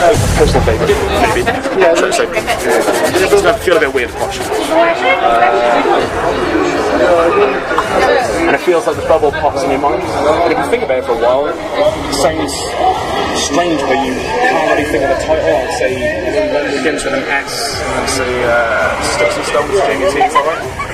personal favourite, maybe. Yeah, so it doesn't feel a bit weird watching. And it feels like the bubble pops in your mind. And if you think about it for a while, it sounds strange, but you can't really think of the title. I'd say it begins with an S, and say Sticks and Stones, JT, is that right?